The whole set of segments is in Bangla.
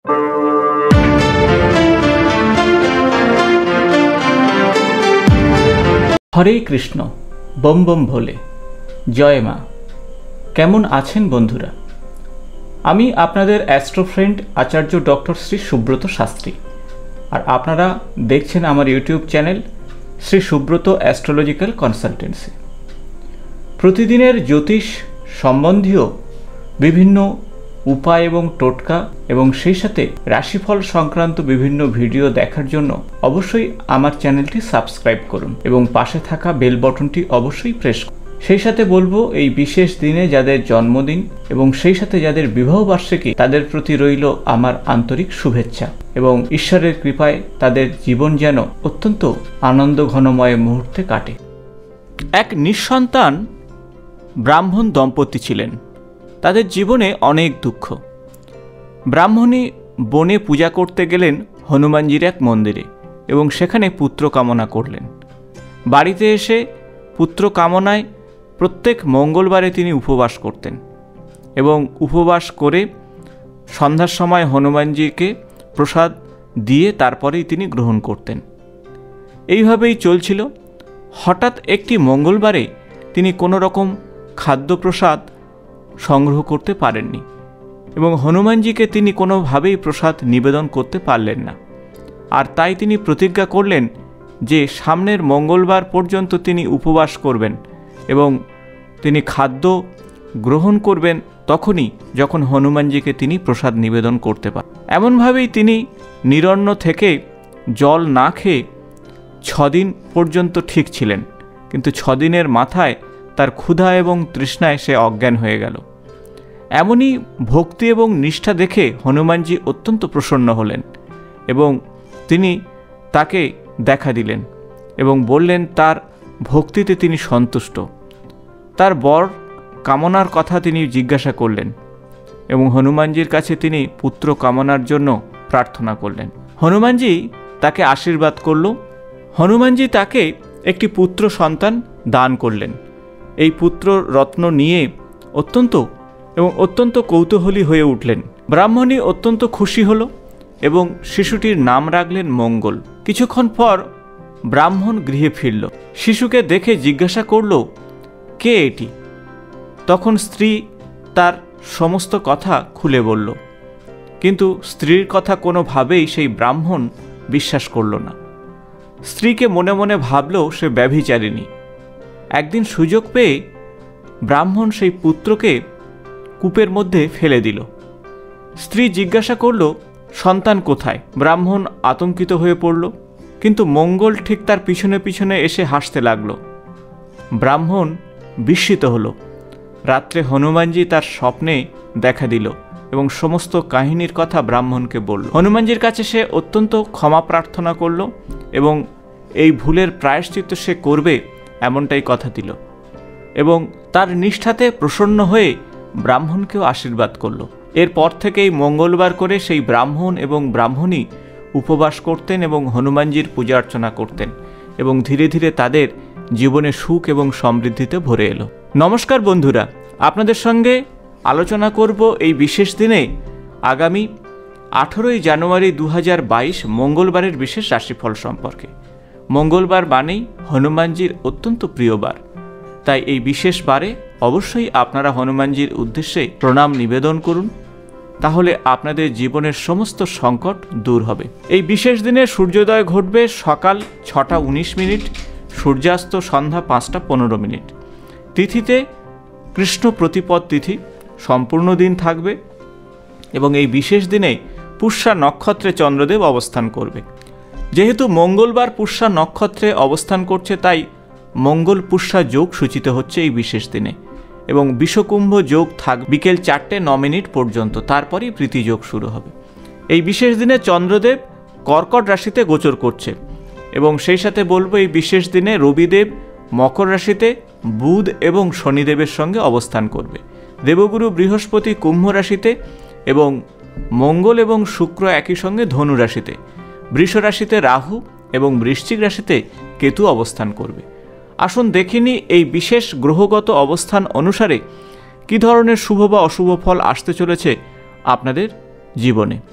হরে কৃষ্ণ, বম বম ভোলে, জয় মা। কেমন আছেন বন্ধুরা? আমি আপনাদের astro friend Acharya doctor Shri Subrata Shastri, আর আপনারা দেখছেন আমার YouTube channel Shri Subrata astrological consultancy. প্রতিদিনের জ্যোতিষ সম্বন্ধীয় বিভিন্ন উপায় এবং টোটকা এবং সেই সাথে রাশিফল সংক্রান্ত বিভিন্ন ভিডিও দেখার জন্য অবশ্যই আমার চ্যানেলটি সাবস্ক্রাইব করুন এবং পাশে থাকা বেল বটনটি অবশ্যই প্রেস করুন। সেই সাথে বলবো, এই বিশেষ দিনে যাদের জন্মদিন এবং সেই সাথে যাদের বিবাহ বার্ষিকী, তাদের প্রতি রইল আমার আন্তরিক শুভেচ্ছা এবং ঈশ্বরের কৃপায় তাদের জীবন যেন অত্যন্ত আনন্দ ঘনময় মুহূর্তে কাটে। এক নিঃসন্তান ব্রাহ্মণ দম্পতি ছিলেন। তাদের জীবনে অনেক দুঃখ। ব্রাহ্মণী বনে পূজা করতে গেলেন হনুমানজির এক মন্দিরে এবং সেখানে পুত্র কামনা করলেন। বাড়িতে এসে পুত্র কামনায় প্রত্যেক মঙ্গলবারে তিনি উপবাস করতেন এবং উপবাস করে সন্ধ্যার সময় হনুমানজিকে প্রসাদ দিয়ে তারপরেই তিনি গ্রহণ করতেন। এইভাবেই চলছিল। হঠাৎ একটি মঙ্গলবারে তিনি কোনো রকম খাদ্যপ্রসাদ সংগ্রহ করতে পারেননি এবং হনুমানজিকে তিনি কোনোভাবেই প্রসাদ নিবেদন করতে পারলেন না। আর তাই তিনি প্রতিজ্ঞা করলেন যে সামনের মঙ্গলবার পর্যন্ত তিনি উপবাস করবেন এবং তিনি খাদ্য গ্রহণ করবেন তখনই যখন হনুমানজিকে তিনি প্রসাদ নিবেদন করতে পারেন। এমনভাবেই তিনি নিরন্ন থেকে জল না খেয়ে 6 দিন পর্যন্ত ঠিক ছিলেন, কিন্তু 6 দিনের মাথায় তার ক্ষুধা এবং তৃষ্ণায় সে অজ্ঞান হয়ে গেল। এমনই ভক্তি এবং নিষ্ঠা দেখে হনুমানজি অত্যন্ত প্রসন্ন হলেন এবং তিনি তাকে দেখা দিলেন এবং বললেন তার ভক্তিতে তিনি সন্তুষ্ট। তার বর কামনার কথা তিনি জিজ্ঞাসা করলেন এবং হনুমানজির কাছে তিনি পুত্র কামনার জন্য প্রার্থনা করলেন। হনুমানজি তাকে আশীর্বাদ করল। হনুমানজি তাকে একটি পুত্র সন্তান দান করলেন। এই পুত্র রত্ন নিয়ে অত্যন্ত কৌতূহলী হয়ে উঠলেন। ব্রাহ্মণী অত্যন্ত খুশি হল এবং শিশুটির নাম রাখলেন মঙ্গল। কিছুক্ষণ পর ব্রাহ্মণ গৃহে ফিরল। শিশুকে দেখে জিজ্ঞাসা করল, কে এটি? তখন স্ত্রী তার সমস্ত কথা খুলে বলল, কিন্তু স্ত্রীর কথা কোনোভাবেই সেই ব্রাহ্মণ বিশ্বাস করল না। স্ত্রীকে মনে মনে ভাবল সে ব্যভিচারিণী। একদিন সুযোগ পেয়ে ব্রাহ্মণ সেই পুত্রকে কূপের মধ্যে ফেলে দিল। স্ত্রী জিজ্ঞাসা করল, সন্তান কোথায়? ব্রাহ্মণ আতঙ্কিত হয়ে পড়ল, কিন্তু মঙ্গল ঠিক তার পিছনে পিছনে এসে হাসতে লাগল। ব্রাহ্মণ বিস্মিত হল। রাত্রে হনুমানজি তার স্বপ্নে দেখা দিল এবং সমস্ত কাহিনীর কথা ব্রাহ্মণকে বলল। হনুমানজির কাছে সে অত্যন্ত ক্ষমা প্রার্থনা করল এবং এই ভুলের প্রায়শ্চিত্ত সে করবে এমনটাই কথা দিল এবং তার নিষ্ঠাতে প্রসন্ন হয়ে ব্রাহ্মণকেও আশীর্বাদ করল। এরপর থেকেই মঙ্গলবার করে সেই ব্রাহ্মণ এবং ব্রাহ্মণী উপবাস করতেন এবং হনুমানজির পূজা অর্চনা করতেন এবং ধীরে ধীরে তাদের জীবনে সুখ এবং সমৃদ্ধিতে ভরে এলো। নমস্কার বন্ধুরা, আপনাদের সঙ্গে আলোচনা করব এই বিশেষ দিনে আগামী 18ই জানুয়ারি 2022 মঙ্গলবারের বিশেষ রাশিফল সম্পর্কে। মঙ্গলবার মানেই হনুমানজির অত্যন্ত প্রিয় বার, তাই এই বিশেষ বারে অবশ্যই আপনারা হনুমানজির উদ্দেশ্যে প্রণাম নিবেদন করুন, তাহলে আপনাদের জীবনের সমস্ত সংকট দূর হবে। এই বিশেষ দিনে সূর্যোদয় ঘটবে সকাল 6:19, সূর্যাস্ত সন্ধ্যা 5:15। তিথিতে কৃষ্ণ প্রতিপদ তিথি সম্পূর্ণ দিন থাকবে এবং এই বিশেষ দিনে পুষ্যা নক্ষত্রে চন্দ্রদেব অবস্থান করবে। যেহেতু মঙ্গলবার পুষ্যা নক্ষত্রে অবস্থান করছে, তাই মঙ্গল পুষ্যা যোগ সূচিত হচ্ছে এই বিশেষ দিনে এবং বিষকুম্ভ যোগ থাকবে বিকেল 4:09 পর্যন্ত, তারপরই প্রীতি যোগ শুরু হবে। এই বিশেষ দিনে চন্দ্রদেব কর্কট রাশিতে গোচর করছে এবং সেই সাথে বলবো এই বিশেষ দিনে রবিদেব মকর রাশিতে, বুধ এবং শনিদেবের সঙ্গে অবস্থান করবে। দেবগুরু বৃহস্পতি কুম্ভ রাশিতে এবং মঙ্গল এবং শুক্র একই সঙ্গে ধনু রাশিতে, বৃষ রাশিতে রাহু এবং বৃশ্চিক রাশিতে কেতু অবস্থান করবে। আসুন দেখিনি এই বিশেষ গ্রহগত অবস্থান অনুসারে কী ধরনের শুভ বা অশুভ ফল আসতে চলেছে আপনাদের জীবনে।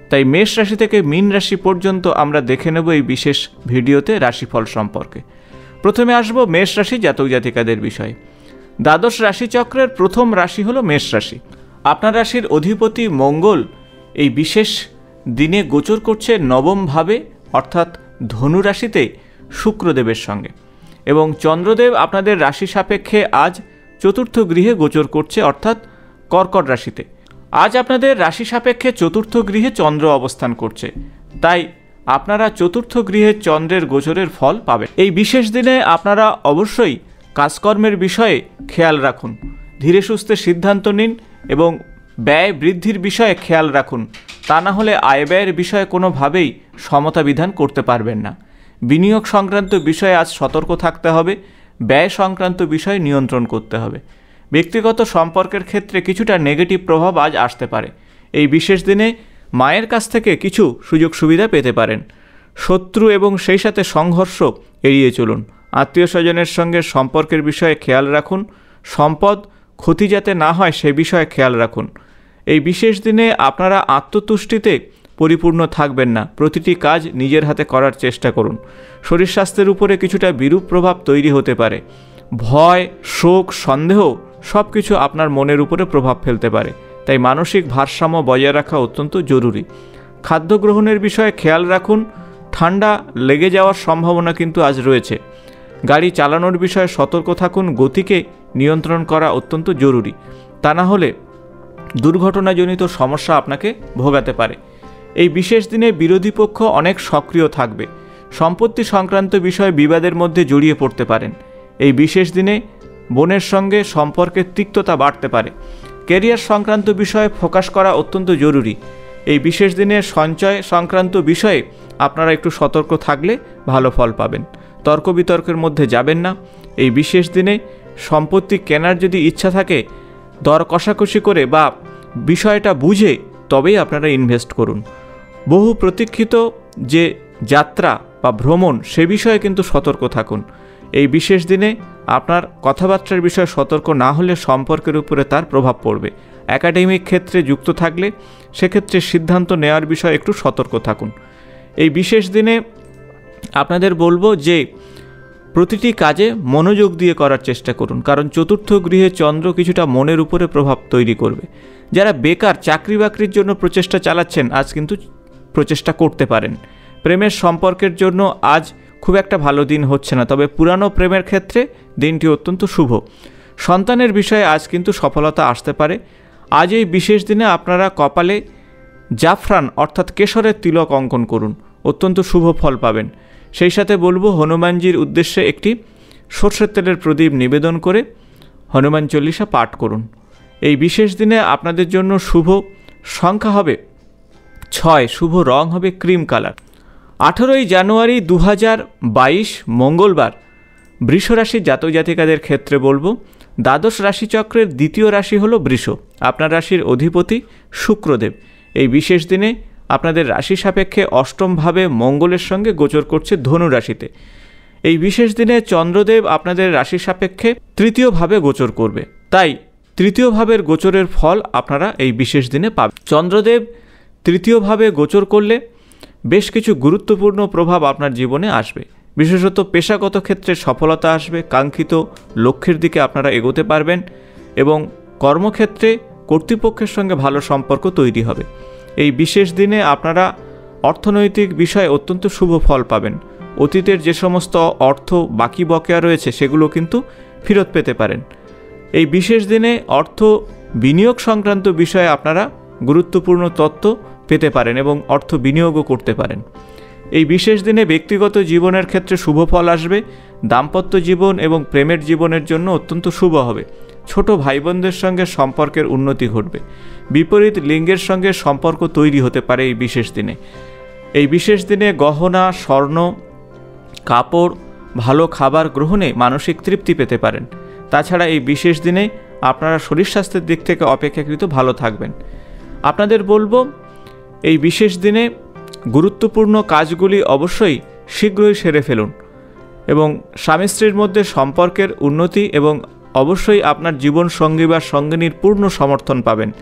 তাই মেষ রাশি থেকে মীন রাশি পর্যন্ত আমরা দেখে নেব এই বিশেষ ভিডিওতে রাশিফল সম্পর্কে। প্রথমে আসব মেষ রাশি জাতক জাতিকাদের বিষয়ে। দ্বাদশ রাশিচক্রের প্রথম রাশি হলো মেষ রাশি। আপনার রাশির অধিপতি মঙ্গল এই বিশেষ দিনে গোচর করছে নবম ভাবে, অর্থাৎ ধনু রাশিতে শুক্রদেবের সঙ্গে, এবং চন্দ্রদেব আপনাদের রাশি সাপেক্ষে আজ চতুর্থ গৃহে গোচর করছে, অর্থাৎ কর্কট রাশিতে। আজ আপনাদের রাশি সাপেক্ষে চতুর্থ গৃহে চন্দ্র অবস্থান করছে, তাই আপনারা চতুর্থ গৃহে চন্দ্রের গোচরের ফল পাবেন। এই বিশেষ দিনে আপনারা অবশ্যই কাজকর্মের বিষয়ে খেয়াল রাখুন, ধীরে সুস্থে সিদ্ধান্ত নিন এবং ব্যয় বৃদ্ধির বিষয়ে খেয়াল রাখুন, তা না হলে আয় ব্যয়ের বিষয়ে কোনোভাবেই সমতা বিধান করতে পারবেন না। বিনিয়োগ সংক্রান্ত বিষয়ে আজ সতর্ক থাকতে হবে, ব্যয় সংক্রান্ত বিষয় নিয়ন্ত্রণ করতে হবে। ব্যক্তিগত সম্পর্কের ক্ষেত্রে কিছুটা নেগেটিভ প্রভাব আজ আসতে পারে। এই বিশেষ দিনে মায়ের কাছ থেকে কিছু সুযোগ সুবিধা পেতে পারেন। শত্রু এবং সেই সাথে সংঘর্ষ এড়িয়ে চলুন। আত্মীয় স্বজনের সঙ্গে সম্পর্কের বিষয়ে খেয়াল রাখুন, সম্পদ ক্ষতি যাতে না হয় সে বিষয়ে খেয়াল রাখুন। এই বিশেষ দিনে আপনারা আত্মতুষ্টিতে পরিপূর্ণ থাকবেন না, প্রতিটি কাজ নিজের হাতে করার চেষ্টা করুন। শরীর স্বাস্থ্যের উপরে কিছুটা বিরূপ প্রভাব তৈরি হতে পারে। ভয়, শোক, সন্দেহ সব কিছু আপনার মনের উপরে প্রভাব ফেলতে পারে, তাই মানসিক ভারসাম্য বজায় রাখা অত্যন্ত জরুরি। খাদ্য গ্রহণের বিষয়ে খেয়াল রাখুন, ঠান্ডা লেগে যাওয়ার সম্ভাবনা কিন্তু আজ রয়েছে। গাড়ি চালানোর বিষয়ে সতর্ক থাকুন, গতিকে নিয়ন্ত্রণ করা অত্যন্ত জরুরি, তা না হলে দুর্ঘটনাজনিত সমস্যা আপনাকে ভোগাতে পারে। এই বিশেষ দিনে বিরোধী পক্ষ অনেক সক্রিয় থাকবে। সম্পত্তি সংক্রান্ত বিষয়ে বিবাদের মধ্যে জড়িয়ে পড়তে পারেন। এই বিশেষ দিনে বোনের সঙ্গে সম্পর্কের তিক্ততা বাড়তে পারে। ক্যারিয়ার সংক্রান্ত বিষয়ে ফোকাস করা অত্যন্ত জরুরি। এই বিশেষ দিনে সঞ্চয় সংক্রান্ত বিষয়ে আপনারা একটু সতর্ক থাকলে ভালো ফল পাবেন। তর্ক বিতর্কের মধ্যে যাবেন না। এই বিশেষ দিনে সম্পত্তি কেনার যদি ইচ্ছা থাকে, দর কষাকষি করে বা বিষয়টা বুঝে তবেই আপনারা ইনভেস্ট করুন। বহু প্রতীক্ষিত যে যাত্রা বা ভ্রমণ সে বিষয়ে কিন্তু সতর্ক থাকুন। এই বিশেষ দিনে আপনার কথাবার্তার বিষয়ে সতর্ক না হলে সম্পর্কের উপরে তার প্রভাব পড়বে। একাডেমিক ক্ষেত্রে যুক্ত থাকলে সেক্ষেত্রে সিদ্ধান্ত নেওয়ার বিষয়ে একটু সতর্ক থাকুন। এই বিশেষ দিনে আপনাদের বলবো যে প্রতিটি কাজে মনোযোগ দিয়ে করার চেষ্টা করুন, কারণ চতুর্থ গৃহে চন্দ্র কিছুটা মনের উপরে প্রভাব তৈরি করবে। যারা বেকার, চাকরি বাকরির জন্য প্রচেষ্টা চালাচ্ছেন আজ কিন্তু প্রচেষ্টা করতে পারেন। প্রেমের সম্পর্কের জন্য আজ খুব একটা ভালো দিন হচ্ছে না, তবে পুরানো প্রেমের ক্ষেত্রে দিনটি অত্যন্ত শুভ। সন্তানের বিষয়ে আজ কিন্তু সফলতা আসতে পারে। আজ এই বিশেষ দিনে আপনারা কপালে জাফরান অর্থাৎ কেশরের তিলক অঙ্কন করুন, অত্যন্ত শুভ ফল পাবেন। সেই সাথে বলবো হনুমানজির উদ্দেশ্যে একটি সরষের তেলের প্রদীপ নিবেদন করে হনুমান চল্লিশা পাঠ করুন। এই বিশেষ দিনে আপনাদের জন্য শুভ সংখ্যা হবে 6, শুভ রং হবে ক্রিম কালার। 18ই জানুয়ারি 2022 মঙ্গলবার বৃষ রাশির জাতক জাতিকাদের ক্ষেত্রে বলবো দ্বাদশ রাশিচক্রের দ্বিতীয় রাশি হলো বৃষ। আপনার রাশির অধিপতি শুক্রদেব এই বিশেষ দিনে আপনাদের রাশি সাপেক্ষে অষ্টমভাবে মঙ্গলের সঙ্গে গোচর করছে ধনু রাশিতে। এই বিশেষ দিনে চন্দ্রদেব আপনাদের রাশি সাপেক্ষে তৃতীয়ভাবে গোচর করবে, তাই তৃতীয় ভাবের গোচরের ফল আপনারা এই বিশেষ দিনে পাবেন। চন্দ্রদেব তৃতীয়ভাবে গোচর করলে বেশ কিছু গুরুত্বপূর্ণ প্রভাব আপনার জীবনে আসবে। বিশেষত পেশাগত ক্ষেত্রে সফলতা আসবে, কাঙ্ক্ষিত লক্ষ্যের দিকে আপনারা এগোতে পারবেন এবং কর্মক্ষেত্রে কর্তৃপক্ষের সঙ্গে ভালো সম্পর্ক তৈরি হবে। এই বিশেষ দিনে আপনারা অর্থনৈতিক বিষয়ে অত্যন্ত শুভ ফল পাবেন। অতীতের যে সমস্ত অর্থ বাকি বকেয়া রয়েছে সেগুলো কিন্তু ফেরত পেতে পারেন। এই বিশেষ দিনে অর্থ বিনিয়োগ সংক্রান্ত বিষয়ে আপনারা গুরুত্বপূর্ণ তথ্য পেতে পারেন এবং অর্থ বিনিয়োগও করতে পারেন। এই বিশেষ দিনে ব্যক্তিগত জীবনের ক্ষেত্রে শুভ ফল আসবে। দাম্পত্য জীবন এবং প্রেমের জীবনের জন্য অত্যন্ত শুভ হবে। ছোট ভাই বোনদের সঙ্গে সম্পর্কের উন্নতি ঘটবে। বিপরীত লিঙ্গের সঙ্গে সম্পর্ক তৈরি হতে পারে এই বিশেষ দিনে। এই বিশেষ দিনে গহনা, স্বর্ণ, কাপড়, ভালো খাবার গ্রহণে মানসিক তৃপ্তি পেতে পারেন। তাছাড়া এই বিশেষ দিনে আপনারা শরীর স্বাস্থ্যের দিক থেকে অপেক্ষাকৃত ভালো থাকবেন। আপনাদের বলবো এই বিশেষ দিনে গুরুত্বপূর্ণ কাজগুলি অবশ্যই শীঘ্রই সেরে ফেলুন এবং স্বামী স্ত্রীর মধ্যে সম্পর্কের উন্নতি এবং অবশ্যই আপনার জীবন সঙ্গী বা সঙ্গিনীর পূর্ণ সমর্থন পাবেন।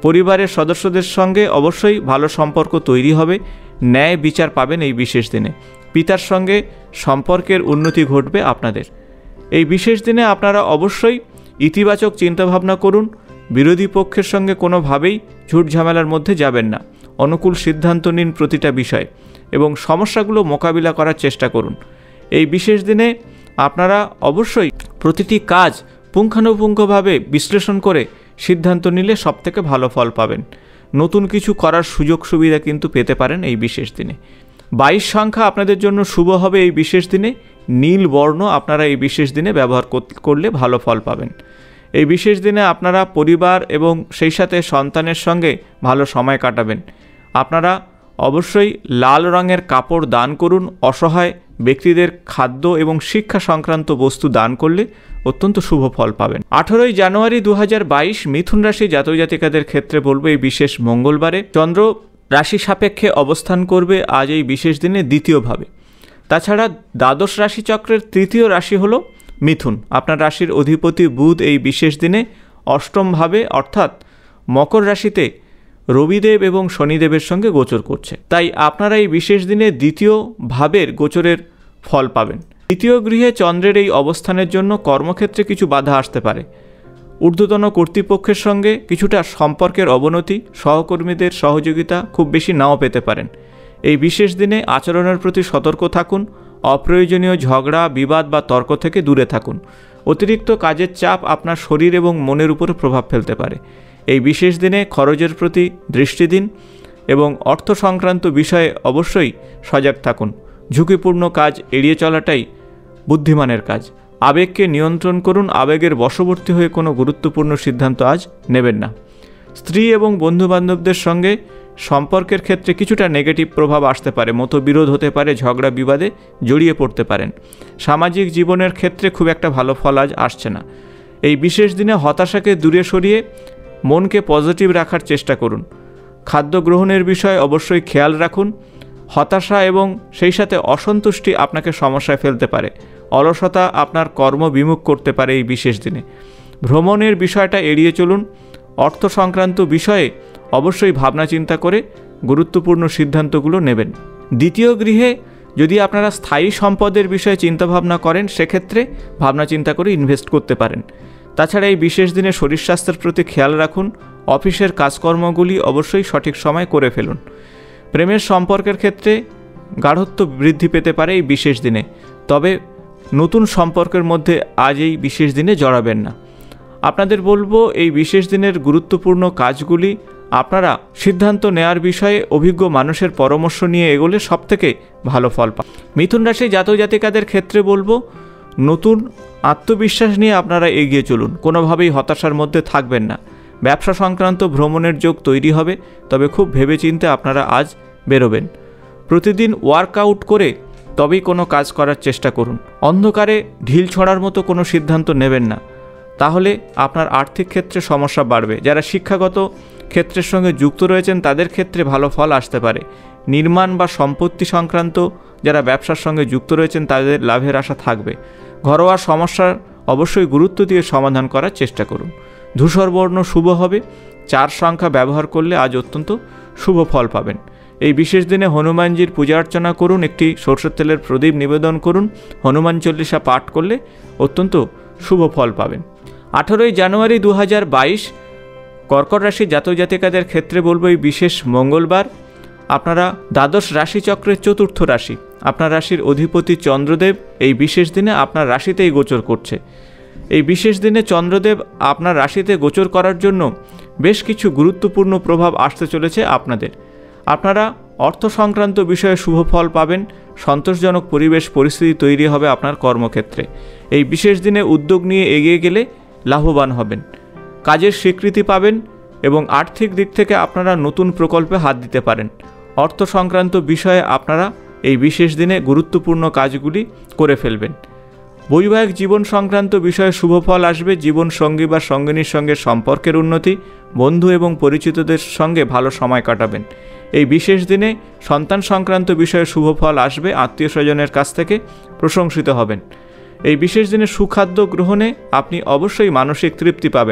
পরিবারের সদস্যদের সঙ্গে অবশ্যই ভালো সম্পর্ক তৈরি হবে, ন্যায় বিচার পাবেন এই বিশেষ দিনে। পিতার সঙ্গে সম্পর্কের উন্নতি ঘটবে আপনাদের। এই বিশেষ দিনে আপনারা অবশ্যই ইতিবাচক চিন্তাভাবনা করুন, বিরোধী পক্ষের সঙ্গে কোনোভাবেই ঝুট ঝামেলার মধ্যে যাবেন না, অনুকূল সিদ্ধান্ত নিন প্রতিটা বিষয়ে এবং সমস্যাগুলো মোকাবিলা করার চেষ্টা করুন। এই বিশেষ দিনে আপনারা অবশ্যই প্রতিটি কাজ পুঙ্খানুপুঙ্খভাবে বিশ্লেষণ করে সিদ্ধান্ত নিলে সবথেকে ভালো ফল পাবেন। নতুন কিছু করার সুযোগ সুবিধা কিন্তু পেতে পারেন এই বিশেষ দিনে। 22 সংখ্যা আপনাদের জন্য শুভ হবে এই বিশেষ দিনে। নীল বর্ণ আপনারা এই বিশেষ দিনে ব্যবহার করলে ভালো ফল পাবেন। এই বিশেষ দিনে আপনারা পরিবার এবং সেই সাথে সন্তানের সঙ্গে ভালো সময় কাটাবেন। আপনারা অবশ্যই লাল রঙের কাপড় দান করুন। অসহায় ব্যক্তিদের খাদ্য এবং শিক্ষা সংক্রান্ত বস্তু দান করলে অত্যন্ত শুভ ফল পাবেন। 18 জানুয়ারি 2022 মিথুন রাশি জাতক জাতিকাদের ক্ষেত্রে বলবো এই বিশেষ মঙ্গলবারে চন্দ্র রাশি সাপেক্ষে অবস্থান করবে আজ এই বিশেষ দিনে দ্বিতীয়ভাবে। তাছাড়া দ্বাদশ রাশিচক্রের তৃতীয় রাশি হলো মিথুন। আপনার রাশির অধিপতি বুধ এই বিশেষ দিনে অষ্টমভাবে অর্থাৎ মকর রাশিতে রবিদেব এবং শনিদেবের সঙ্গে গোচর করছে। তাই আপনারা এই বিশেষ দিনে দ্বিতীয় ভাবের গোচরের ফল পাবেন। দ্বিতীয় গৃহে চন্দ্রের এই অবস্থানের জন্য কর্মক্ষেত্রে কিছু বাধা আসতে পারে। ঊর্ধ্বতন কর্তৃপক্ষের সঙ্গে কিছুটা সম্পর্কের অবনতি, সহকর্মীদের সহযোগিতা খুব বেশি নাও পেতে পারেন। এই বিশেষ দিনে আচরণের প্রতি সতর্ক থাকুন। অপ্রয়োজনীয় ঝগড়া, বিবাদ বা তর্ক থেকে দূরে থাকুন। অতিরিক্ত কাজের চাপ আপনার শরীর এবং মনের উপরে প্রভাব ফেলতে পারে। এই বিশেষ দিনে খরচের প্রতি দৃষ্টি দিন এবং অর্থ সংক্রান্ত বিষয়ে অবশ্যই সজাগ থাকুন। ঝুঁকিপূর্ণ কাজ এড়িয়ে চলাটাই বুদ্ধিমানের কাজ। আবেগকে নিয়ন্ত্রণ করুন। আবেগের বশবর্তী হয়ে কোনো গুরুত্বপূর্ণ সিদ্ধান্ত আজ নেবেন না। স্ত্রী এবং বন্ধুবান্ধবদের সঙ্গে সম্পর্কের ক্ষেত্রে কিছুটা নেগেটিভ প্রভাব আসতে পারে। মতবিরোধ হতে পারে, ঝগড়া বিবাদে জড়িয়ে পড়তে পারেন। সামাজিক জীবনের ক্ষেত্রে খুব একটা ভালো ফল আজ আসছে না। এই বিশেষ দিনে হতাশাকে দূরে সরিয়ে মনকে পজিটিভ রাখার চেষ্টা করুন। খাদ্য গ্রহণের বিষয়ে অবশ্যই খেয়াল রাখুন। হতাশা এবং সেই সাথে অসন্তুষ্টি আপনাকে সমস্যায় ফেলতে পারে। অলসতা আপনার কর্ম বিমুখ করতে পারে এই বিশেষ দিনে। ভ্রমণের বিষয়টা এড়িয়ে চলুন। অর্থ সংক্রান্ত বিষয়ে অবশ্যই ভাবনা চিন্তা করে গুরুত্বপূর্ণ সিদ্ধান্তগুলো নেবেন। দ্বিতীয় গৃহে যদি আপনারা স্থায়ী সম্পদের বিষয়ে চিন্তাভাবনা করেন, সেক্ষেত্রে ভাবনা চিন্তা করে ইনভেস্ট করতে পারেন। তাছাড়া এই বিশেষ দিনে শরীর স্বাস্থ্যের প্রতি খেয়াল রাখুন। অফিসের কাজকর্মগুলি অবশ্যই সঠিক সময় করে ফেলুন। প্রেমের সম্পর্কের ক্ষেত্রে গাঢ়ত্ব বৃদ্ধি পেতে পারে এই বিশেষ দিনে, তবে নতুন সম্পর্কের মধ্যে আজ এই বিশেষ দিনে জড়াবেন না। আপনাদের বলবো এই বিশেষ দিনের গুরুত্বপূর্ণ কাজগুলি আপনারা সিদ্ধান্ত নেওয়ার বিষয়ে অভিজ্ঞ মানুষের পরামর্শ নিয়ে এগোলে সবথেকে ভালো ফল পান। মিথুন রাশি জাতক জাতিকাদের ক্ষেত্রে বলবো নতুন আত্মবিশ্বাস নিয়ে আপনারা এগিয়ে চলুন। কোনোভাবেই হতাশার মধ্যে থাকবেন না। ব্যবসা সংক্রান্ত ভ্রমণের যোগ তৈরি হবে, তবে খুব ভেবেচিন্তে আপনারা আজ বেরোবেন। প্রতিদিন ওয়ার্কআউট করে তবেই কোনো কাজ করার চেষ্টা করুন। অন্ধকারে ঢিল ছোঁড়ার মতো কোনো সিদ্ধান্ত নেবেন না, তাহলে আপনার আর্থিক ক্ষেত্রে সমস্যা বাড়বে। যারা শিক্ষাগত ক্ষেত্রের সঙ্গে যুক্ত রয়েছেন তাদের ক্ষেত্রে ভালো ফল আসতে পারে। নির্মাণ বা সম্পত্তি সংক্রান্ত যারা ব্যবসার সঙ্গে যুক্ত রয়েছেন তাদের লাভের আশা থাকবে। ঘরোয়া সমস্যার অবশ্যই গুরুত্ব দিয়ে সমাধান করার চেষ্টা করুন। ধূসর বর্ণ শুভ হবে। 4 সংখ্যা ব্যবহার করলে আজ অত্যন্ত শুভ ফল পাবেন। এই বিশেষ দিনে হনুমানজির পূজা অর্চনা করুন। একটি সরষের তেলের প্রদীপ নিবেদন করুন। হনুমান চল্লিশা পাঠ করলে অত্যন্ত শুভ ফল পাবেন। 18 জানুয়ারি 2022 কর্কট রাশি জাতক জাতিকাদের ক্ষেত্রে বলবো এই বিশেষ মঙ্গলবার আপনারা দ্বাদশ রাশিচক্রের চতুর্থ রাশি, আপনার রাশির অধিপতি চন্দ্রদেব এই বিশেষ দিনে আপনার রাশিতেই গোচর করছে। এই বিশেষ দিনে চন্দ্রদেব আপনার রাশিতে গোচর করার জন্য বেশ কিছু গুরুত্বপূর্ণ প্রভাব আসতে চলেছে আপনাদের। আপনারা অর্থ সংক্রান্ত বিষয়ে শুভ ফল পাবেন। সন্তোষজনক পরিবেশ পরিস্থিতি তৈরি হবে আপনার কর্মক্ষেত্রে। এই বিশেষ দিনে উদ্যোগ নিয়ে এগিয়ে গেলে লাভবান হবেন। কাজের স্বীকৃতি পাবেন এবং আর্থিক দিক থেকে আপনারা নতুন প্রকল্পে হাত দিতে পারেন। অর্থ সংক্রান্ত বিষয়ে আপনারা এই বিশেষ দিনে গুরুত্বপূর্ণ কাজগুলি করে ফেলবেন। বৈবাহিক জীবন সংক্রান্ত বিষয়ে শুভ ফল আসবে। জীবন সঙ্গী বা সঙ্গিনীর সঙ্গে সম্পর্কের উন্নতি, বন্ধু এবং পরিচিতদের সঙ্গে ভালো সময় কাটাবেন। এই বিশেষ দিনে সন্তান সংক্রান্ত বিষয়ে শুভ ফল আসবে। আত্মীয় স্বজনের কাছ থেকে প্রশংসিত হবেন। এই বিশেষ দিনে সুখাদ্য গ্রহণে আপনি অবশ্যই মানসিক তৃপ্তি পাবেন।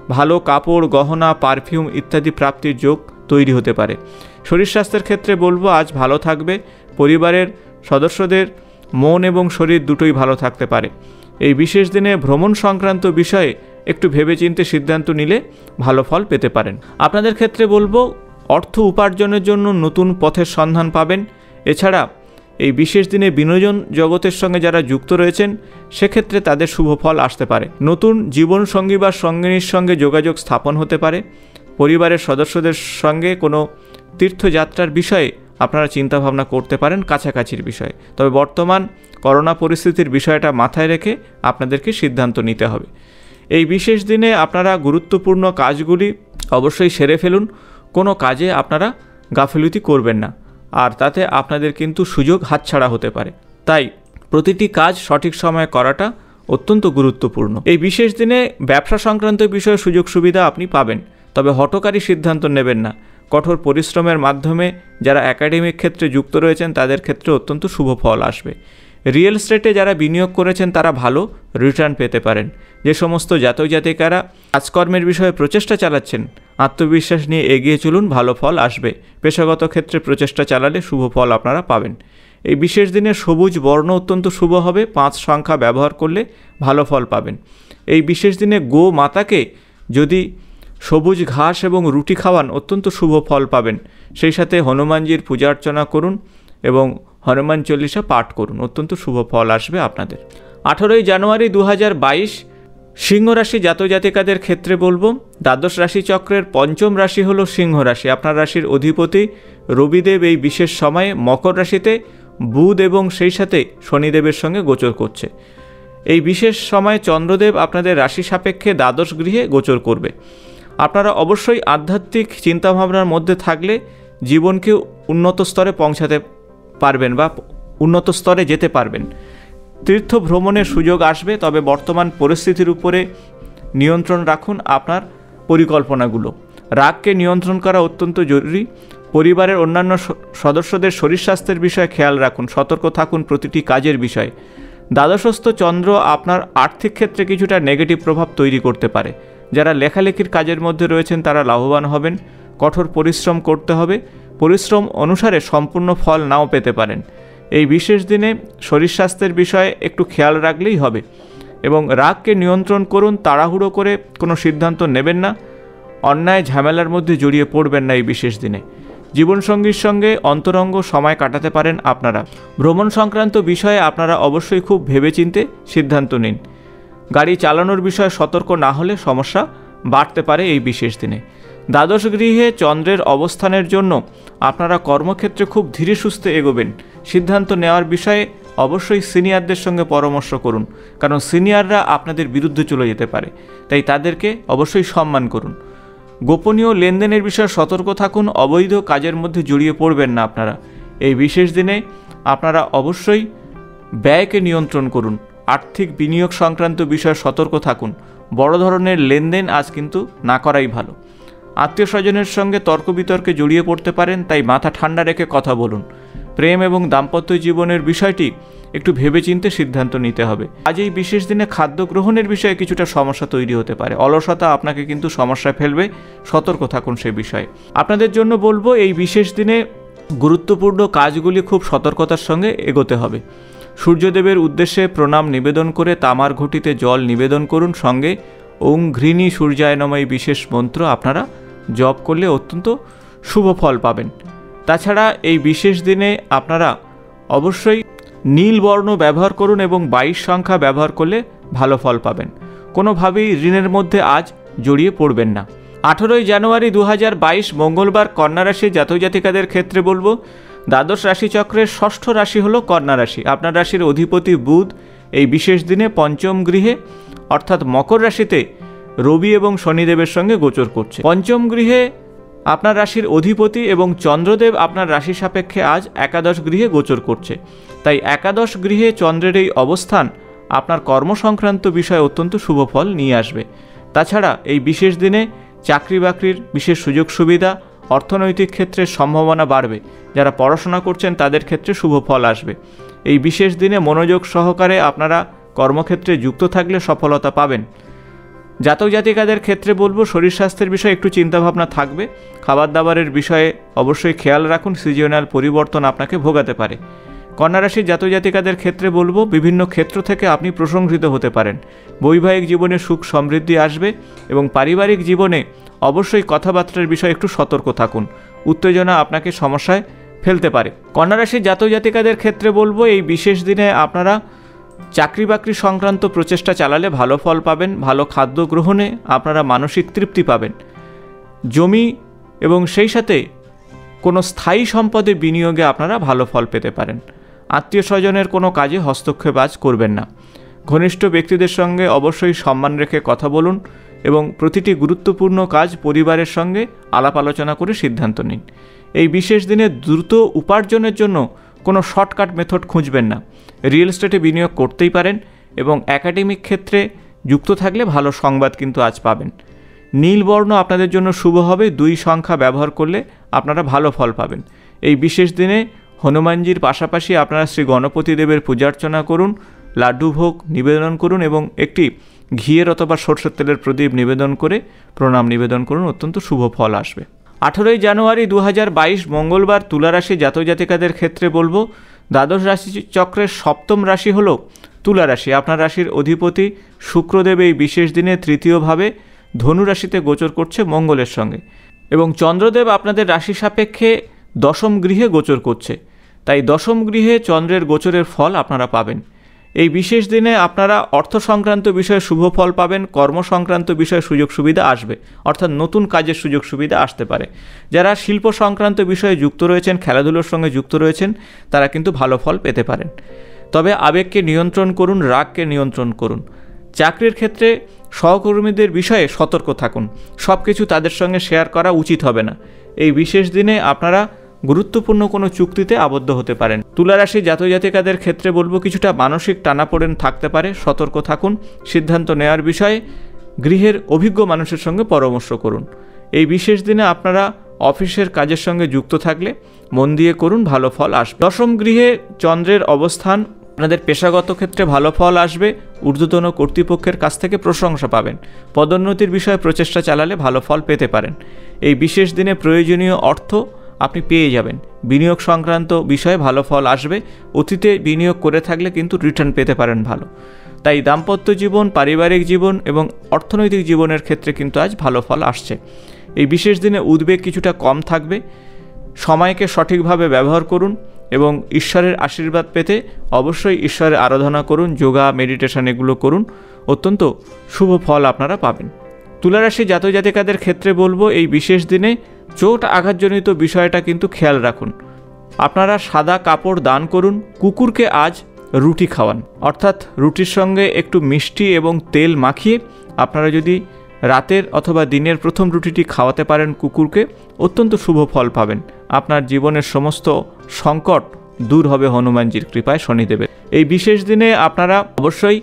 ভালো কাপড়, গহনা, পারফিউম ইত্যাদি প্রাপ্তির যোগ তৈরি হতে পারে। শরীর স্বাস্থ্যের ক্ষেত্রে বলবো আজ ভালো থাকবে। পরিবারের সদস্যদের মন এবং শরীর দুটোই ভালো থাকতে পারে। এই বিশেষ দিনে ভ্রমণ সংক্রান্ত বিষয়ে একটু ভেবেচিন্তে সিদ্ধান্ত নিলে ভালো ফল পেতে পারেন। আপনাদের ক্ষেত্রে বলবো অর্থ উপার্জনের জন্য নতুন পথের সন্ধান পাবেন। এছাড়া এই বিশেষ দিনে বিনোদন জগতের সঙ্গে যারা যুক্ত রয়েছেন সেক্ষেত্রে তাদের শুভ ফল আসতে পারে। নতুন জীবনসঙ্গী বা সঙ্গিনীর সঙ্গে যোগাযোগ স্থাপন হতে পারে। পরিবারের সদস্যদের সঙ্গে কোনো তীর্থযাত্রার বিষয়ে আপনারা চিন্তাভাবনা করতে পারেন, কাছাকাছির বিষয়ে। তবে বর্তমান করোনা পরিস্থিতির বিষয়টা মাথায় রেখে আপনাদেরকে সিদ্ধান্ত নিতে হবে। এই বিশেষ দিনে আপনারা গুরুত্বপূর্ণ কাজগুলি অবশ্যই সেরে ফেলুন। কোনো কাজে আপনারা গাফিলতি করবেন না, আর তাতে আপনাদের কিন্তু সুযোগ হাতছাড়া হতে পারে। তাই প্রতিটি কাজ সঠিক সময়ে করাটা অত্যন্ত গুরুত্বপূর্ণ। এই বিশেষ দিনে ব্যবসা সংক্রান্ত বিষয়ে সুযোগ সুবিধা আপনি পাবেন, তবে হঠকারী সিদ্ধান্ত নেবেন না। কঠোর পরিশ্রমের মাধ্যমে যারা একাডেমিক ক্ষেত্রে যুক্ত রয়েছেন তাদের ক্ষেত্রে অত্যন্ত শুভ ফল আসবে। রিয়েল এস্টেটে যারা বিনিয়োগ করেছেন তারা ভালো রিটার্ন পেতে পারেন। যে সমস্ত জাতক জাতিকারা কাজকর্মের বিষয়ে প্রচেষ্টা চালাচ্ছেন, আত্মবিশ্বাস নিয়ে এগিয়ে চলুন, ভালো ফল আসবে। পেশাগত ক্ষেত্রে প্রচেষ্টা চালালে শুভ ফল আপনারা পাবেন। এই বিশেষ দিনে সবুজ বর্ণ অত্যন্ত শুভ হবে। 5 সংখ্যা ব্যবহার করলে ভালো ফল পাবেন। এই বিশেষ দিনে গো মাতাকে যদি সবুজ ঘাস এবং রুটি খাওয়ান অত্যন্ত শুভ ফল পাবেন। সেই সাথে হনুমানজির পূজা অর্চনা করুন এবং হনুমান চল্লিশা পাঠ করুন, অত্যন্ত শুভ ফল আসবে আপনাদের। 18 জানুয়ারি 2022 সিংহ রাশি জাতক জাতিকাদের ক্ষেত্রে বলবো দ্বাদশ রাশি চক্রের পঞ্চম রাশি হলো সিংহ রাশি। আপনার রাশির অধিপতি রবিদেব এই বিশেষ সময়ে মকর রাশিতে বুধ এবং সেই সাথে শনিদেবের সঙ্গে গোচর করছে। এই বিশেষ সময়ে চন্দ্রদেব আপনাদের রাশি সাপেক্ষে দ্বাদশ গৃহে গোচর করবে। আপনারা অবশ্যই আধ্যাত্মিক চিন্তাভাবনার মধ্যে থাকলে জীবনকে উন্নত স্তরে পৌঁছাতে পারবেন বা উন্নত স্তরে যেতে পারবেন। তীর্থ ভ্রমণের সুযোগ আসবে, তবে বর্তমান পরিস্থিতির উপরে নিয়ন্ত্রণ রাখুন আপনার পরিকল্পনাগুলো। রাগকে নিয়ন্ত্রণ করা অত্যন্ত জরুরি। পরিবারের অন্যান্য সদস্যদের শরীর স্বাস্থ্যের বিষয়ে খেয়াল রাখুন, সতর্ক থাকুন প্রতিটি কাজের বিষয়ে। দ্বাদশস্থ চন্দ্র আপনার আর্থিক ক্ষেত্রে কিছুটা নেগেটিভ প্রভাব তৈরি করতে পারে। যারা লেখালেখির কাজের মধ্যে রয়েছেন তারা লাভবান হবেন। কঠোর পরিশ্রম করতে হবে, পরিশ্রম অনুসারে সম্পূর্ণ ফল নাও পেতে পারেন। এই বিশেষ দিনে শরীর স্বাস্থ্যের বিষয়ে একটু খেয়াল রাখলেই হবে এবং রাগকে নিয়ন্ত্রণ করুন। তাড়াহুড়ো করে কোনো সিদ্ধান্ত নেবেন না, অন্যায় ঝামেলার মধ্যে জড়িয়ে পড়বেন না। এই বিশেষ দিনে জীবনসঙ্গীর সঙ্গে অন্তরঙ্গ সময় কাটাতে পারেন আপনারা। ভ্রমণ সংক্রান্ত বিষয়ে আপনারা অবশ্যই খুব ভেবেচিন্তে সিদ্ধান্ত নিন। গাড়ি চালানোর বিষয়ে সতর্ক না হলে সমস্যা বাড়তে পারে এই বিশেষ দিনে। দ্বাদশ গৃহে চন্দ্রের অবস্থানের জন্য আপনারা কর্মক্ষেত্রে খুব ধীরে সুস্থে এগোবেন। সিদ্ধান্ত নেওয়ার বিষয়ে অবশ্যই সিনিয়রদের সঙ্গে পরামর্শ করুন, কারণ সিনিয়ররা আপনাদের বিরুদ্ধে চলে যেতে পারে, তাই তাদেরকে অবশ্যই সম্মান করুন। গোপনীয় লেনদেনের বিষয়ে সতর্ক থাকুন, অবৈধ কাজের মধ্যে জড়িয়ে পড়বেন না আপনারা। এই বিশেষ দিনে আপনারা অবশ্যই ব্যয়কে নিয়ন্ত্রণ করুন। আর্থিক বিনিয়োগ সংক্রান্ত বিষয়ে সতর্ক থাকুন। বড় ধরনের লেনদেন আজ কিন্তু না করাই ভালো। আত্মীয় স্বজনের সঙ্গে তর্ক বিতর্কে জড়িয়ে পড়তে পারেন, তাই মাথা ঠান্ডা রেখে কথা বলুন। প্রেম এবং দাম্পত্য জীবনের বিষয়টি একটু ভেবেচিন্তে সিদ্ধান্ত নিতে হবে। আজ এই বিশেষ দিনে খাদ্য গ্রহণের বিষয়ে কিছুটা সমস্যা তৈরি হতে পারে। অলসতা আপনাকে কিন্তু সমস্যায় ফেলবে, সতর্ক থাকুন সেই বিষয়ে। আপনাদের জন্য বলবো এই বিশেষ দিনে গুরুত্বপূর্ণ কাজগুলি খুব সতর্কতার সঙ্গে এগোতে হবে। সূর্যদেবের উদ্দেশ্যে প্রণাম নিবেদন করে তামার ঘটিতে জল নিবেদন করুন। সঙ্গে ওং ঘৃণী সূর্যায় নমঃ এই বিশেষ মন্ত্র আপনারা জপ করলে অত্যন্ত শুভ ফল পাবেন। তাছাড়া এই বিশেষ দিনে আপনারা অবশ্যই নীল বর্ণ ব্যবহার করুন এবং 22 সংখ্যা ব্যবহার করলে ভালো ফল পাবেন। কোনোভাবেই ঋণের মধ্যে আজ জড়িয়ে পড়বেন না। 18 জানুয়ারি 2022 মঙ্গলবার কন্যা রাশি জাতক জাতিকাদের ক্ষেত্রে বলবো দ্বাদশ রাশিচক্রের ষষ্ঠ রাশি হলো কন্যা রাশি। আপনার রাশির অধিপতি বুধ এই বিশেষ দিনে পঞ্চম গৃহে অর্থাৎ মকর রাশিতে রবি এবং শনিদেবের সঙ্গে গোচর করছে। পঞ্চম গৃহে আপনার রাশির অধিপতি এবং চন্দ্রদেব আপনার রাশি সাপেক্ষে আজ একাদশ গৃহে গোচর করছে। তাই একাদশ গৃহে চন্দ্রের এই অবস্থান আপনার কর্মসংক্রান্ত বিষয়ে অত্যন্ত শুভ ফল নিয়ে আসবে। তাছাড়া এই বিশেষ দিনে চাকরি বাকরির বিশেষ সুযোগ সুবিধা, অর্থনৈতিক ক্ষেত্রে সম্ভাবনা বাড়বে। যারা পড়াশোনা করছেন তাদের ক্ষেত্রে শুভ ফল আসবে। এই বিশেষ দিনে মনোযোগ সহকারে আপনারা কর্মক্ষেত্রে যুক্ত থাকলে সফলতা পাবেন। জাতক জাতিকাদের ক্ষেত্রে বলবো শরীর স্বাস্থ্যের বিষয়ে একটু চিন্তাভাবনা থাকবে। খাবার দাবারের বিষয়ে অবশ্যই খেয়াল রাখুন, সিজনাল পরিবর্তন আপনাকে ভোগাতে পারে। কন্যা রাশির জাতক জাতিকাদের ক্ষেত্রে বলবো বিভিন্ন ক্ষেত্র থেকে আপনি প্রশংসিত হতে পারেন। বৈবাহিক জীবনে সুখ সমৃদ্ধি আসবে এবং পারিবারিক জীবনে অবশ্যই কথাবার্তার বিষয়ে একটু সতর্ক থাকুন, উত্তেজনা আপনাকে সমস্যায় ফেলতে পারে। কন্যা রাশির জাতক জাতিকাদের ক্ষেত্রে বলবো এই বিশেষ দিনে আপনারা চাকরি বাকরি সংক্রান্ত প্রচেষ্টা চালালে ভালো ফল পাবেন। ভালো খাদ্য গ্রহণে আপনারা মানসিক তৃপ্তি পাবেন। জমি এবং সেই সাথে কোনো স্থায়ী সম্পদে বিনিয়োগে আপনারা ভালো ফল পেতে পারেন। আত্মীয় স্বজনের কোনো কাজে হস্তক্ষেপ আজ করবেন না। ঘনিষ্ঠ ব্যক্তিদের সঙ্গে অবশ্যই সম্মান রেখে কথা বলুন এবং প্রতিটি গুরুত্বপূর্ণ কাজ পরিবারের সঙ্গে আলাপ আলোচনা করে সিদ্ধান্ত নিন। এই বিশেষ দিনে দ্রুত উপার্জনের জন্য কোনো শর্টকাট মেথড খুঁজবেন না। রিয়েল এস্টেটে বিনিয়োগ করতেই পারেন এবং একাডেমিক ক্ষেত্রে যুক্ত থাকলে ভালো সংবাদ কিন্তু আজ পাবেন। নীল বর্ণ আপনাদের জন্য শুভ হবে। 2 সংখ্যা ব্যবহার করলে আপনারা ভালো ফল পাবেন। এই বিশেষ দিনে হনুমানজির পাশাপাশি আপনারা শ্রী গণপতি দেবের পূজার্চনা করুন, লাড্ডু ভোগ নিবেদন করুন এবং একটি ঘিয়ের অথবা সরষের তেলের প্রদীপ নিবেদন করে প্রণাম নিবেদন করুন, অত্যন্ত শুভ ফল আসবে। 18 জানুয়ারি 2022 মঙ্গলবার তুলা রাশি জাতক জাতিকাদের ক্ষেত্রে বলবো দ্বাদশ রাশি চক্রের সপ্তম রাশি হলো তুলা রাশি। আপনার রাশির অধিপতি শুক্রদেব এই বিশেষ দিনে তৃতীয়ভাবে ধনু রাশিতে গোচর করছে মঙ্গলের সঙ্গে এবং চন্দ্রদেব আপনাদের রাশি সাপেক্ষে দশম গৃহে গোচর করছে। তাই দশম গৃহে চন্দ্রের গোচরের ফল আপনারা পাবেন। এই বিশেষ দিনে আপনারা অর্থ সংক্রান্ত বিষয়ে শুভ ফল পাবেন। কর্ম সংক্রান্ত বিষয়ে সুযোগ সুবিধা আসবে, অর্থাৎ নতুন কাজের সুযোগ সুবিধা আসতে পারে। যারা শিল্প সংক্রান্ত বিষয়ে যুক্ত রয়েছেন, খেলাধুলোর সঙ্গে যুক্ত রয়েছেন, তারা কিন্তু ভালো ফল পেতে পারেন। তবে আবেগকে নিয়ন্ত্রণ করুন, রাগকে নিয়ন্ত্রণ করুন। চাকরির ক্ষেত্রে সহকর্মীদের বিষয়ে সতর্ক থাকুন। সব কিছু তাদের সঙ্গে শেয়ার করা উচিত হবে না। এই বিশেষ দিনে আপনারা গুরুত্বপূর্ণ কোনো চুক্তিতে আবদ্ধ হতে পারেন। তুলা রাশি জাতক জাতিকাদের ক্ষেত্রে বলবো কিছুটা মানসিক টানাপোড়েন থাকতে পারে, সতর্ক থাকুন। সিদ্ধান্ত নেওয়ার বিষয়ে গৃহের অভিজ্ঞ মানুষের সঙ্গে পরামর্শ করুন। এই বিশেষ দিনে আপনারা অফিসের কাজের সঙ্গে যুক্ত থাকলে মন দিয়ে করুন, ভালো ফল আসবে। দশম গৃহে চন্দ্রের অবস্থান আপনাদের পেশাগত ক্ষেত্রে ভালো ফল আসবে। ঊর্ধ্বতন কর্তৃপক্ষের কাছ থেকে প্রশংসা পাবেন। পদোন্নতির বিষয়ে প্রচেষ্টা চালালে ভালো ফল পেতে পারেন। এই বিশেষ দিনে প্রয়োজনীয় অর্থ আপনি পেয়ে যাবেন। বিনিয়োগ সংক্রান্ত বিষয়ে ভালো ফল আসবে। অতীতে বিনিয়োগ করে থাকলে কিন্তু রিটার্ন পেতে পারেন ভালো। তাই দাম্পত্য জীবন, পারিবারিক জীবন এবং অর্থনৈতিক জীবনের ক্ষেত্রে কিন্তু আজ ভালো ফল আসছে। এই বিশেষ দিনে উদ্বেগ কিছুটা কম থাকবে। সময়কে সঠিকভাবে ব্যবহার করুন এবং ঈশ্বরের আশীর্বাদ পেতে অবশ্যই ঈশ্বরের আরাধনা করুন, যোগা, মেডিটেশন এগুলো করুন, অত্যন্ত শুভ ফল আপনারা পাবেন। তুলা রাশি জাতক জাতিকাদের ক্ষেত্রে বলবো এই বিশেষ দিনে চোট আঘাতজনিত বিষয়টা কিন্তু খেয়াল রাখুন। আপনারা সাদা কাপড় দান করুন। কুকুরকে আজ রুটি খাওয়ান, অর্থাৎ রুটির সঙ্গে একটু মিষ্টি এবং তেল মাখিয়ে আপনারা যদি রাতের অথবা দিনের প্রথম রুটিটি খাওয়াতে পারেন কুকুরকে, অত্যন্ত শুভ ফল পাবেন। আপনার জীবনের সমস্ত সংকট দূর হবে হনুমানজির কৃপায়, শনিদেবের। এই বিশেষ দিনে আপনারা অবশ্যই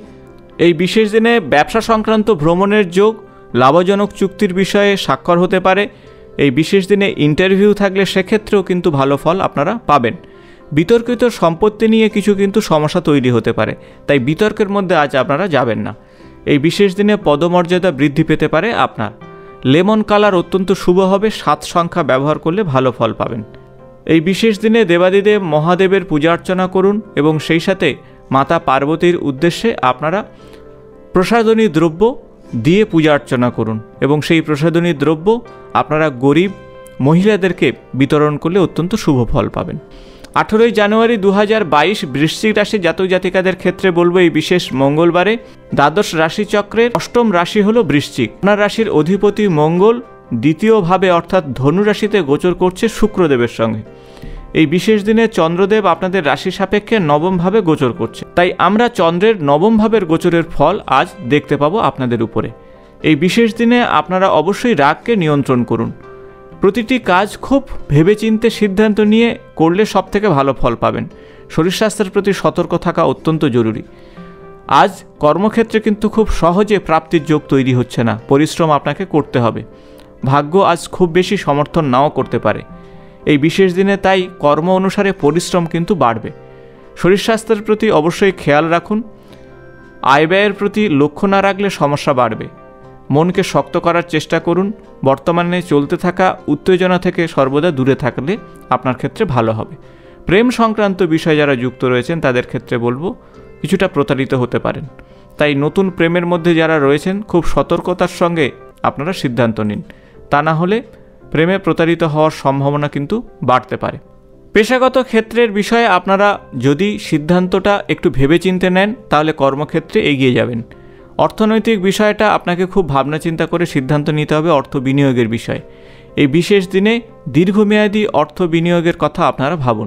ব্যবসা সংক্রান্ত ভ্রমণের যোগ, লাভজনক চুক্তির বিষয়ে স্বাক্ষর হতে পারে। এই বিশেষ দিনে ইন্টারভিউ থাকলে সেক্ষেত্রেও কিন্তু ভালো ফল আপনারা পাবেন। বিতর্কিত সম্পত্তি নিয়ে কিছু কিন্তু সমস্যা তৈরি হতে পারে, তাই বিতর্কের মধ্যে আজ আপনারা যাবেন না। এই বিশেষ দিনে পদমর্যাদা বৃদ্ধি পেতে পারে আপনার। লেমন কালার অত্যন্ত শুভ হবে। 7 সংখ্যা ব্যবহার করলে ভালো ফল পাবেন। এই বিশেষ দিনে দেবাদিদেব মহাদেবের পূজা অর্চনা করুন এবং সেই সাথে মাতা পার্বতীর উদ্দেশ্যে আপনারা প্রসাদনী দ্রব্য দিয়ে পূজা অর্চনা করুন এবং সেই প্রসাদনী দ্রব্য আপনারা গরিব মহিলাদেরকে বিতরণ করলে অত্যন্ত শুভ ফল পাবেন। 18 জানুয়ারি 2022 বৃশ্চিক রাশি জাতক জাতিকাদের ক্ষেত্রে বলবো এই বিশেষ মঙ্গলবারে দ্বাদশ রাশিচক্রের অষ্টম রাশি হলো বৃশ্চিক। আপনার রাশির অধিপতি মঙ্গল দ্বিতীয়ভাবে অর্থাৎ ধনু রাশিতে গোচর করছে শুক্রদেবের সঙ্গে। এই বিশেষ দিনে চন্দ্রদেব আপনাদের রাশি সাপেক্ষে নবমভাবে গোচর করছে। তাই আমরা চন্দ্রের নবম ভাবের গোচরের ফল আজ দেখতে পাবো আপনাদের উপরে। এই বিশেষ দিনে আপনারা অবশ্যই রাগকে নিয়ন্ত্রণ করুন। প্রতিটি কাজ খুব ভেবেচিন্তে সিদ্ধান্ত নিয়ে করলে সব থেকে ভালো ফল পাবেন। শরীর স্বাস্থ্যের প্রতি সতর্ক থাকা অত্যন্ত জরুরি। আজ কর্মক্ষেত্রে কিন্তু খুব সহজে প্রাপ্তির যোগ তৈরি হচ্ছে না, পরিশ্রম আপনাকে করতে হবে। ভাগ্য আজ খুব বেশি সমর্থন নাও করতে পারে। এই বিশেষ দিনে তাই কর্ম অনুসারে পরিশ্রম কিন্তু বাড়বে। শরীর স্বাস্থ্যের প্রতি অবশ্যই খেয়াল রাখুন। আয় ব্যয়ের প্রতি লক্ষ্য না রাখলে সমস্যা বাড়বে। মনকে শক্ত করার চেষ্টা করুন। বর্তমানে চলতে থাকা উত্তেজনা থেকে সর্বদা দূরে থাকলে আপনার ক্ষেত্রে ভালো হবে। প্রেম সংক্রান্ত বিষয়ে যারা যুক্ত রয়েছেন তাদের ক্ষেত্রে বলবো কিছুটা প্রতারিত হতে পারেন। তাই নতুন প্রেমের মধ্যে যারা রয়েছেন খুব সতর্কতার সঙ্গে আপনারা সিদ্ধান্ত নিন, তা না হলে প্রেমে প্রতারিত হওয়ার সম্ভাবনা কিন্তু বাড়তে পারে। পেশাগত ক্ষেত্রের বিষয়ে আপনারা যদি সিদ্ধান্তটা একটু ভেবেচিন্তে নেন তাহলে কর্মক্ষেত্রে এগিয়ে যাবেন। অর্থনৈতিক বিষয়টা আপনাকে খুব ভাবনা চিন্তা করে সিদ্ধান্ত নিতে হবে অর্থ বিনিয়োগের বিষয়ে। এই বিশেষ দিনে দীর্ঘমেয়াদী অর্থ বিনিয়োগের কথা আপনারা ভাবুন।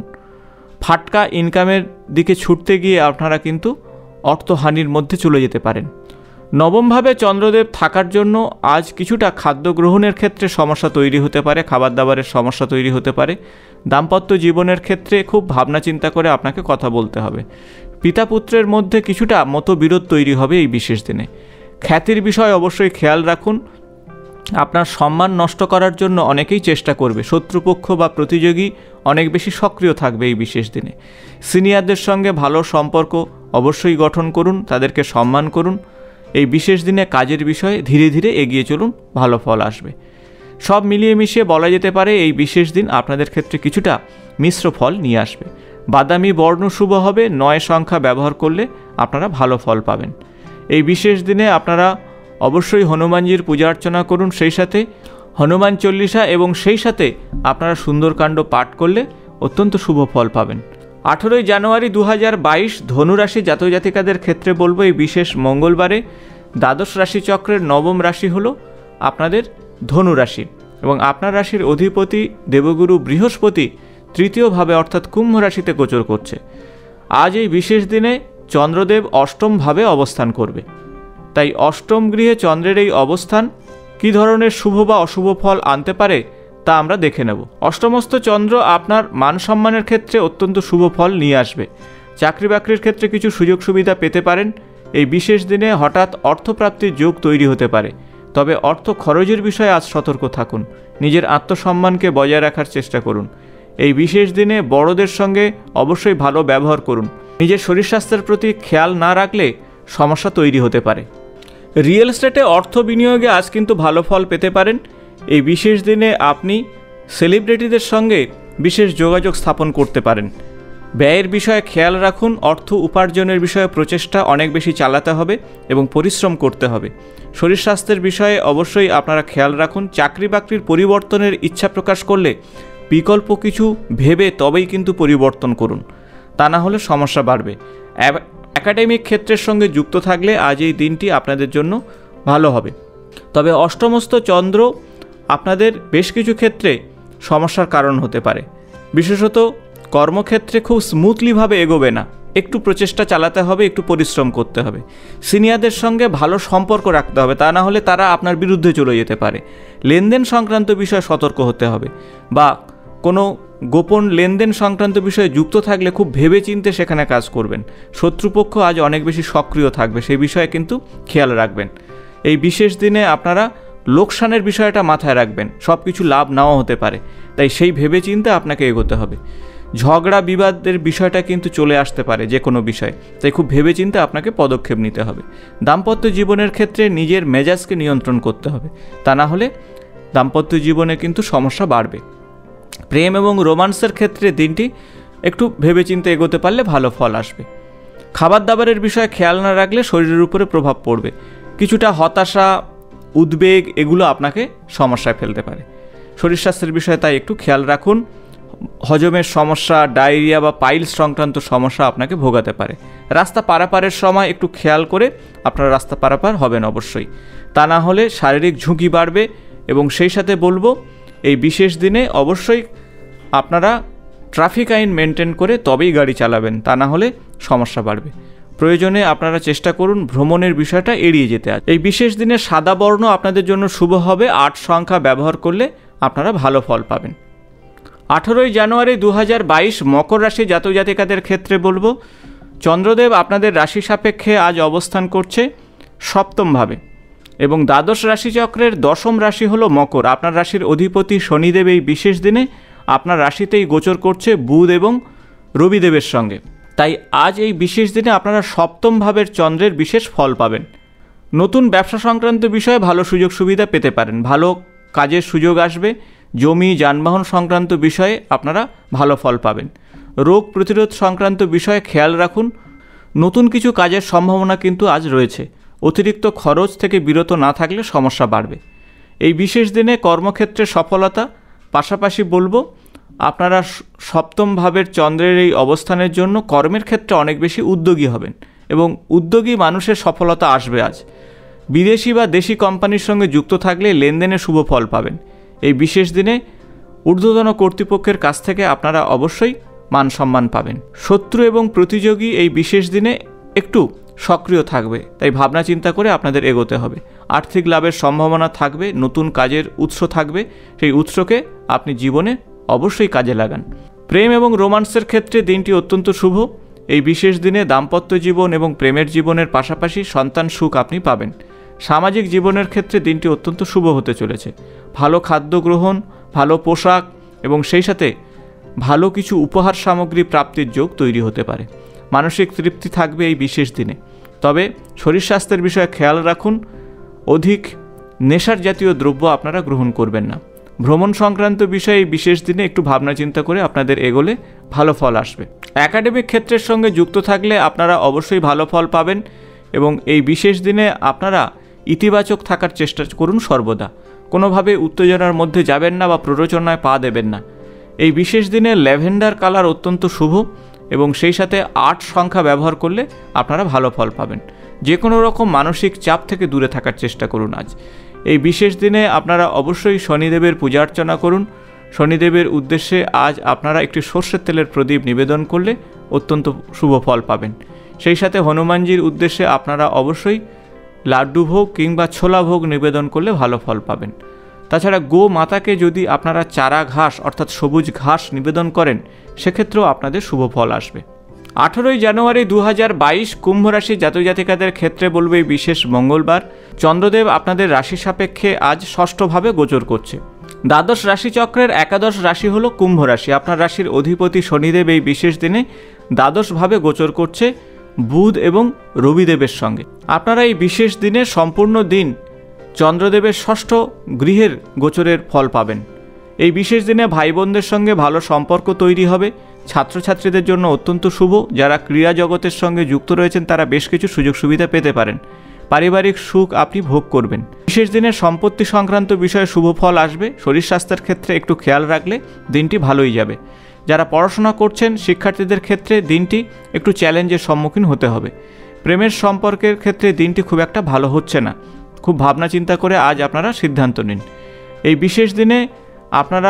ফাটকা ইনকামের দিকে ছুটতে গিয়ে আপনারা কিন্তু অর্থহানির মধ্যে চলে যেতে পারেন। নবমভাবে চন্দ্রদেব থাকার জন্য আজ কিছুটা খাদ্য গ্রহণের ক্ষেত্রে সমস্যা তৈরি হতে পারে, খাবার দাবারের সমস্যা তৈরি হতে পারে। দাম্পত্য জীবনের ক্ষেত্রে খুব ভাবনা চিন্তা করে আপনাকে কথা বলতে হবে। পিতা পুত্রের মধ্যে কিছুটা মতবিরোধ তৈরি হবে এই বিশেষ দিনে। খ্যাতির বিষয় অবশ্যই খেয়াল রাখুন। আপনার সম্মান নষ্ট করার জন্য অনেকেই চেষ্টা করবে। শত্রুপক্ষ বা প্রতিযোগী অনেক বেশি সক্রিয় থাকবে এই বিশেষ দিনে। সিনিয়রদের সঙ্গে ভালো সম্পর্ক অবশ্যই গঠন করুন, তাদেরকে সম্মান করুন। এই বিশেষ দিনে কাজের বিষয়ে ধীরে ধীরে এগিয়ে চলুন, ভালো ফল আসবে। সব মিলিয়ে মিশিয়ে বলা যেতে পারে এই বিশেষ দিন আপনাদের ক্ষেত্রে কিছুটা মিশ্র ফল নিয়ে আসবে। বাদামি বর্ণ শুভ হবে, 9 সংখ্যা ব্যবহার করলে আপনারা ভালো ফল পাবেন। এই বিশেষ দিনে আপনারা অবশ্যই হনুমানজির পূজা অর্চনা করুন, সেই সাথে হনুমান চল্লিশা এবং সেই সাথে আপনারা সুন্দরকাণ্ড পাঠ করলে অত্যন্ত শুভ ফল পাবেন। 18 জানুয়ারি 2022 ধনুরাশি জাতক জাতিকাদের ক্ষেত্রে বলবো এই বিশেষ মঙ্গলবারে দ্বাদশ রাশিচক্রের নবম রাশি হলো আপনাদের ধনু রাশি এবং আপনার রাশির অধিপতি দেবগুরু বৃহস্পতি তৃতীয়ভাবে অর্থাৎ কুম্ভ রাশিতে গোচর করছে। আজ এই বিশেষ দিনে চন্দ্রদেব অষ্টমভাবে অবস্থান করবে। তাই অষ্টম গৃহে চন্দ্রের এই অবস্থান কী ধরনের শুভ বা অশুভ ফল আনতে পারে তা আমরা দেখে নেব। অষ্টমস্থ চন্দ্র আপনার মান সম্মানের ক্ষেত্রে অত্যন্ত শুভ ফল নিয়ে আসবে। চাকরি বাকরির ক্ষেত্রে কিছু সুযোগ সুবিধা পেতে পারেন। এই বিশেষ দিনে হঠাৎ অর্থপ্রাপ্তির যোগ তৈরি হতে পারে, তবে অর্থ খরচের বিষয়ে আজ সতর্ক থাকুন। নিজের আত্মসম্মানকে বজায় রাখার চেষ্টা করুন। এই বিশেষ দিনে বড়দের সঙ্গে অবশ্যই ভালো ব্যবহার করুন। নিজের শরীর স্বাস্থ্যের প্রতি খেয়াল না রাখলে সমস্যা তৈরি হতে পারে। রিয়েল এস্টেটে অর্থ বিনিয়োগে আজ কিন্তু ভালো ফল পেতে পারেন। এই বিশেষ দিনে আপনি সেলিব্রিটিদের সঙ্গে বিশেষ যোগাযোগ স্থাপন করতে পারেন। ব্যয়ের বিষয়ে খেয়াল রাখুন। অর্থ উপার্জনের বিষয়ে প্রচেষ্টা অনেক বেশি চালাতে হবে এবং পরিশ্রম করতে হবে। শরীর স্বাস্থ্যের বিষয়ে অবশ্যই আপনারা খেয়াল রাখুন। চাকরি বাকরির পরিবর্তনের ইচ্ছা প্রকাশ করলে বিকল্প কিছু ভেবে তবেই কিন্তু পরিবর্তন করুন, তা না হলে সমস্যা বাড়বে। একাডেমিক ক্ষেত্রের সঙ্গে যুক্ত থাকলে আজ এই দিনটি আপনাদের জন্য ভালো হবে। তবে অষ্টমস্থ চন্দ্র আপনাদের বেশ কিছু ক্ষেত্রে সমস্যার কারণ হতে পারে। বিশেষত কর্মক্ষেত্রে খুব স্মুথলিভাবে এগোবে না, একটু প্রচেষ্টা চালাতে হবে, একটু পরিশ্রম করতে হবে। সিনিয়রদের সঙ্গে ভালো সম্পর্ক রাখতে হবে, তা না হলে তারা আপনার বিরুদ্ধে চলে যেতে পারে। লেনদেন সংক্রান্ত বিষয়ে সতর্ক হতে হবে, বা কোনো গোপন লেনদেন সংক্রান্ত বিষয়ে যুক্ত থাকলে খুব ভেবেচিন্তে সেখানে কাজ করবেন। শত্রুপক্ষ আজ অনেক বেশি সক্রিয় থাকবে, সেই বিষয়ে কিন্তু খেয়াল রাখবেন। এই বিশেষ দিনে আপনারা লোকসানের বিষয়টা মাথায় রাখবেন। সব কিছু লাভ নাও হতে পারে, তাই সেই ভেবেচিন্তে আপনাকে এগোতে হবে। ঝগড়া বিবাদের বিষয়টা কিন্তু চলে আসতে পারে যে কোনো বিষয়, তাই খুব ভেবেচিন্তে আপনাকে পদক্ষেপ নিতে হবে। দাম্পত্য জীবনের ক্ষেত্রে নিজের মেজাজকে নিয়ন্ত্রণ করতে হবে, তা না হলে দাম্পত্য জীবনে কিন্তু সমস্যা বাড়বে। প্রেম এবং রোমান্সের ক্ষেত্রে দিনটি একটু ভেবেচিন্তে এগোতে পারলে ভালো ফল আসবে। খাবার দাবারের বিষয়ে খেয়াল না রাখলে শরীরের উপরে প্রভাব পড়বে। কিছুটা হতাশা, উদ্বেগ এগুলো আপনাকে সমস্যায় ফেলতে পারে। শরীর স্বাস্থ্যের বিষয়ে তাই একটু খেয়াল রাখুন। হজমের সমস্যা, ডায়রিয়া বা পাইলস সংক্রান্ত সমস্যা আপনাকে ভোগাতে পারে। রাস্তা পারাপারের সময় একটু খেয়াল করে আপনারা রাস্তা পারাপার হবেন অবশ্যই, তা না হলে শারীরিক ঝুঁকি বাড়বে। এবং সেই সাথে বলবো এই বিশেষ দিনে অবশ্যই আপনারা ট্রাফিক আইন মেনটেন করে তবেই গাড়ি চালাবেন, তা না হলে সমস্যা বাড়বে। প্রয়োজনে আপনারা চেষ্টা করুন ভ্রমণের বিষয়টা এড়িয়ে যেতে। এই বিশেষ দিনে সাদা বর্ণ আপনাদের জন্য শুভ হবে। 8 সংখ্যা ব্যবহার করলে আপনারা ভালো ফল পাবেন। 18 জানুয়ারি 2022 মকর রাশি জাতক জাতিকাদের ক্ষেত্রে বলবো চন্দ্রদেব আপনাদের রাশি সাপেক্ষে আজ অবস্থান করছে সপ্তমভাবে এবং দ্বাদশ রাশিচক্রের দশম রাশি হলো মকর। আপনার রাশির অধিপতি শনিদেব এই বিশেষ দিনে আপনার রাশিতেই গোচর করছে বুধ এবং রবিদেবের সঙ্গে। তাই আজ এই বিশেষ দিনে আপনারা সপ্তম ভাবের চন্দ্রের বিশেষ ফল পাবেন। নতুন ব্যবসা সংক্রান্ত বিষয়ে ভালো সুযোগ সুবিধা পেতে পারেন, ভালো কাজের সুযোগ আসবে। জমি যানবাহন সংক্রান্ত বিষয়ে আপনারা ভালো ফল পাবেন। রোগ প্রতিরোধ সংক্রান্ত বিষয়ে খেয়াল রাখুন। নতুন কিছু কাজের সম্ভাবনা কিন্তু আজ রয়েছে। অতিরিক্ত খরচ থেকে বিরত না থাকলে সমস্যা বাড়বে। এই বিশেষ দিনে কর্মক্ষেত্রে সফলতা, পাশাপাশি বলবো আপনারা সপ্তম ভাবের চন্দ্রের এই অবস্থানের জন্য কর্মের ক্ষেত্রে অনেক বেশি উদ্যোগী হবেন এবং উদ্যোগী মানুষের সফলতা আসবে আজ। বিদেশি বা দেশি কোম্পানির সঙ্গে যুক্ত থাকলে লেনদেনে শুভ ফল পাবেন। এই বিশেষ দিনে ঊর্ধ্বতন কর্তৃপক্ষের কাছ থেকে আপনারা অবশ্যই মান সম্মান পাবেন। শত্রু এবং প্রতিযোগী এই বিশেষ দিনে একটু সক্রিয় থাকবে, তাই ভাবনা চিন্তা করে আপনাদের এগোতে হবে। আর্থিক লাভের সম্ভাবনা থাকবে, নতুন কাজের উৎস থাকবে, সেই উৎসকে আপনি জীবনে অবশ্যই কাজে লাগান। প্রেম এবং রোমান্সের ক্ষেত্রে দিনটি অত্যন্ত শুভ। এই বিশেষ দিনে দাম্পত্য জীবন এবং প্রেমের জীবনের পাশাপাশি সন্তান সুখ আপনি পাবেন। সামাজিক জীবনের ক্ষেত্রে দিনটি অত্যন্ত শুভ হতে চলেছে। ভালো খাদ্য গ্রহণ, ভালো পোশাক এবং সেই সাথে ভালো কিছু উপহার সামগ্রী প্রাপ্তির যোগ তৈরি হতে পারে। মানসিক তৃপ্তি থাকবে এই বিশেষ দিনে। তবে শরীর স্বাস্থ্যের বিষয়ে খেয়াল রাখুন, অধিক নেশার জাতীয় দ্রব্য আপনারা গ্রহণ করবেন না। ভ্রমণ সংক্রান্ত বিষয়ে এই বিশেষ দিনে একটু ভাবনা চিন্তা করে আপনাদের এগোলে ভালো ফল আসবে। একাডেমিক ক্ষেত্রের সঙ্গে যুক্ত থাকলে আপনারা অবশ্যই ভালো ফল পাবেন এবং এই বিশেষ দিনে আপনারা ইতিবাচক থাকার চেষ্টা করুন সর্বদা। কোনোভাবে উত্তেজনার মধ্যে যাবেন না বা প্ররোচনায় পা দেবেন না। এই বিশেষ দিনে ল্যাভেন্ডার কালার অত্যন্ত শুভ এবং সেই সাথে 8 সংখ্যা ব্যবহার করলে আপনারা ভালো ফল পাবেন। যে কোনো রকম মানসিক চাপ থেকে দূরে থাকার চেষ্টা করুন আজ। এই বিশেষ দিনে আপনারা অবশ্যই শনিদেবের পূজা অর্চনা করুন। শনিদেবের উদ্দেশ্যে আজ আপনারা একটি সর্ষের তেলের প্রদীপ নিবেদন করলে অত্যন্ত শুভ ফল পাবেন। সেই সাথে হনুমানজির উদ্দেশ্যে আপনারা অবশ্যই লাড্ডু ভোগ কিংবা ছোলা ভোগ নিবেদন করলে ভালো ফল পাবেন। তাছাড়া গো মাতাকে যদি আপনারা চারা ঘাস অর্থাৎ সবুজ ঘাস নিবেদন করেন, সেক্ষেত্রেও আপনাদের শুভ ফল আসবে। 18 জানুয়ারি 2022 কুম্ভ রাশি জাতক জাতিকাদের ক্ষেত্রে বলবো এই বিশেষ মঙ্গলবার। চন্দ্রদেব আপনাদের রাশি সাপেক্ষে আজ ষষ্ঠভাবে গোচর করছে। দ্বাদশ রাশিচক্রের একাদশ রাশি হলো কুম্ভ রাশি। আপনার রাশির অধিপতি শনিদেব এই বিশেষ দিনে দ্বাদশভাবে গোচর করছে বুধ এবং রবিদেবের সঙ্গে। আপনারা এই বিশেষ দিনে সম্পূর্ণ দিন চন্দ্রদেবের ষষ্ঠ গৃহের গোচরের ফল পাবেন। এই বিশেষ দিনে ভাই বোনদের সঙ্গে ভালো সম্পর্ক তৈরি হবে। ছাত্রছাত্রীদের জন্য অত্যন্ত শুভ। যারা ক্রীড়া জগতের সঙ্গে যুক্ত রয়েছেন তারা বেশ কিছু সুযোগ সুবিধা পেতে পারেন। পারিবারিক সুখ আপনি ভোগ করবেন। বিশেষ দিনে সম্পত্তি সংক্রান্ত বিষয়ে শুভ ফল আসবে। শরীর স্বাস্থ্যের ক্ষেত্রে একটু খেয়াল রাখলে দিনটি ভালোই যাবে। যারা পড়াশোনা করছেন শিক্ষার্থীদের ক্ষেত্রে দিনটি একটু চ্যালেঞ্জের সম্মুখীন হতে হবে। প্রেমের সম্পর্কের ক্ষেত্রে দিনটি খুব একটা ভালো হচ্ছে না। খুব ভাবনা চিন্তা করে আজ আপনারা সিদ্ধান্ত নিন। এই বিশেষ দিনে আপনারা